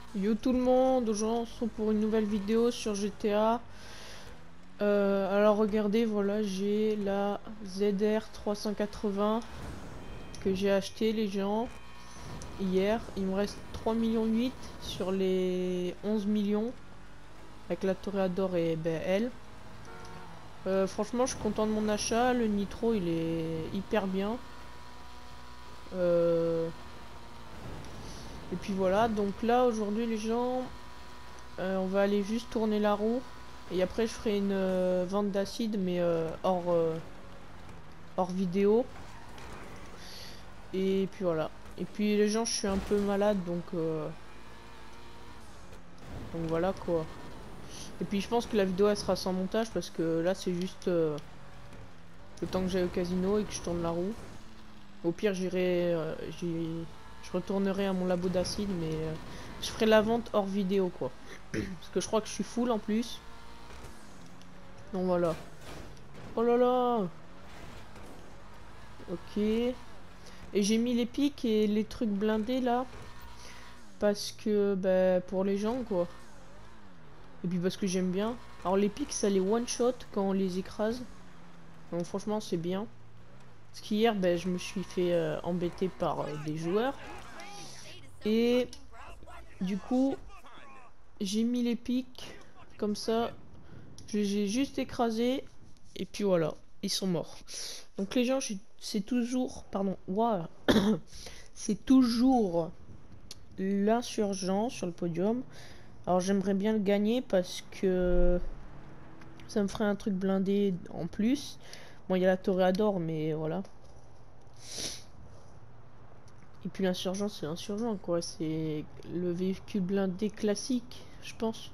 Yo tout le monde, aujourd'hui on se retrouve pour une nouvelle vidéo sur GTA. Alors regardez, voilà, j'ai la ZR 380 que j'ai acheté les gens hier. Il me reste 3,8 millions sur les 11 millions avec la Toreador et elle. Franchement je suis content de mon achat, le nitro il est hyper bien. Et puis voilà, donc là aujourd'hui les gens, on va aller juste tourner la roue. Et après je ferai une vente d'acide mais hors vidéo. Et puis voilà. Et puis les gens, je suis un peu malade donc voilà quoi. Et puis je pense que la vidéo elle sera sans montage parce que là c'est juste le temps que j'aille au casino et que je tourne la roue. Au pire je retournerai à mon labo d'acide mais je ferai la vente hors vidéo quoi. Parce que je crois que je suis full en plus. Donc voilà. Oh là là. Ok. Et j'ai mis les pics et les trucs blindés là. Parce que bah, pour les gens quoi. Et puis parce que j'aime bien. Alors les pics ça les one shot quand on les écrase. Donc franchement c'est bien. Parce qu'hier ben, je me suis fait embêter par des joueurs. Et du coup j'ai mis les pics. Comme ça j'ai juste écrasé. Et puis voilà. Ils sont morts. Donc les gens c'est toujours. Pardon. Waouh. C'est toujours l'insurgent sur le podium. Alors j'aimerais bien le gagner parce que ça me ferait un truc blindé en plus. Bon, il y a la Toréador, mais voilà. Et puis l'insurgent, c'est l'insurgent, quoi. C'est le véhicule blindé classique, je pense.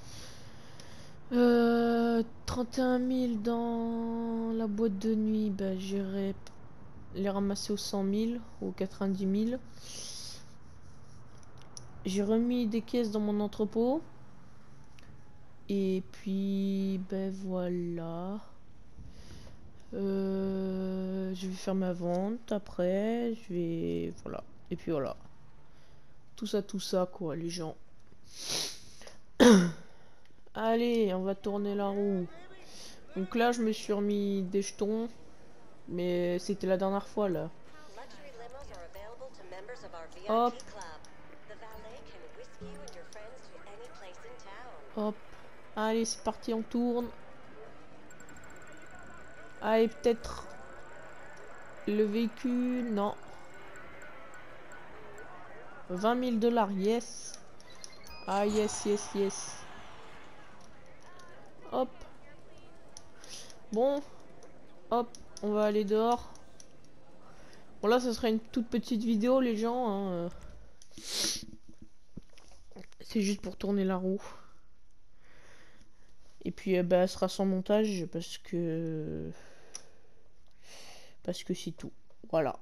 31 000 dans la boîte de nuit. Bah, j'irai les ramasser aux 100 000, aux 90 000. J'ai remis des caisses dans mon entrepôt. Et puis, ben voilà. Je vais faire ma vente après. Je vais. Voilà. Et puis voilà. Tout ça, quoi, les gens. Allez, on va tourner la roue. Donc là, je me suis remis des jetons. Mais c'était la dernière fois, là. Hop. Hop. Allez, c'est parti, on tourne. Allez, peut-être le véhicule. Non. 20 000 $, yes. Ah, yes, yes, yes. Hop. Bon. Hop. On va aller dehors. Bon, là, ce sera une toute petite vidéo, les gens. Hein. C'est juste pour tourner la roue. Et puis, bah, elle sera sans montage parce que c'est tout. Voilà.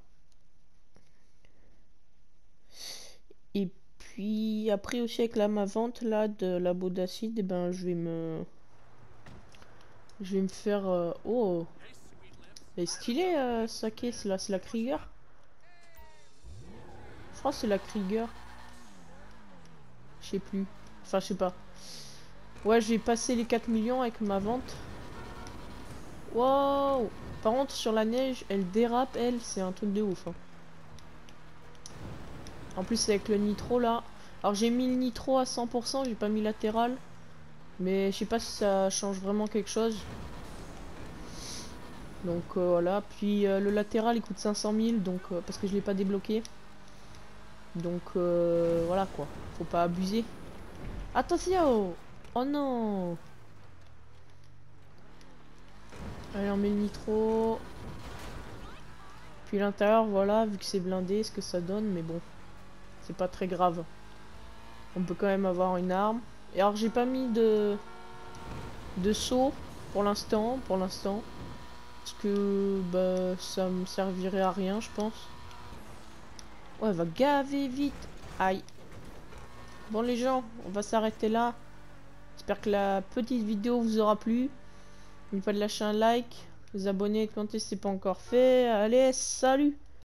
Et puis après aussi avec ma vente là de la Bodacide, et ben je vais me faire oh, elle est stylée sa caisse là, c'est la Krieger. Je crois que c'est la Krieger. Je sais plus. Enfin je sais pas. Ouais, j'ai passé les 4 millions avec ma vente. Wow. Par contre sur la neige, elle dérape elle, c'est un truc de ouf. Hein. En plus avec le nitro là. Alors j'ai mis le nitro à 100%, j'ai pas mis latéral. Mais je sais pas si ça change vraiment quelque chose. Donc voilà. Puis le latéral il coûte 500 000 donc, parce que je l'ai pas débloqué. Donc voilà quoi. Faut pas abuser. Attention. Oh non. Allez on met le nitro. Puis l'intérieur voilà. Vu que c'est blindé ce que ça donne. Mais bon. C'est pas très grave. On peut quand même avoir une arme. Et alors j'ai pas mis de saut pour l'instant. Parce que bah, ça me servirait à rien je pense. Ouais, elle va gaver vite. Aïe. Bon les gens, on va s'arrêter là. J'espère que la petite vidéo vous aura plu. N'oubliez pas de lâcher un like, vous abonner, commenter si c'est pas encore fait. Allez, salut!